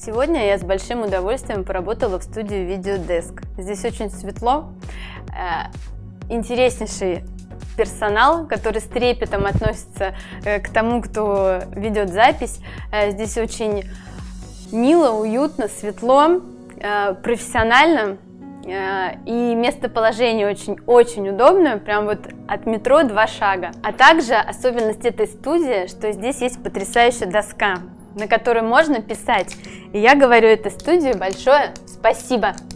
Сегодня я с большим удовольствием поработала в студии Videodesk. Здесь очень светло, интереснейший персонал, который с трепетом относится к тому, кто ведет запись. Здесь очень мило, уютно, светло, профессионально. И местоположение очень удобное, прям вот от метро 2 шага. А также особенность этой студии, что здесь есть потрясающая доска, на которой можно писать. И я говорю этой студии большое спасибо.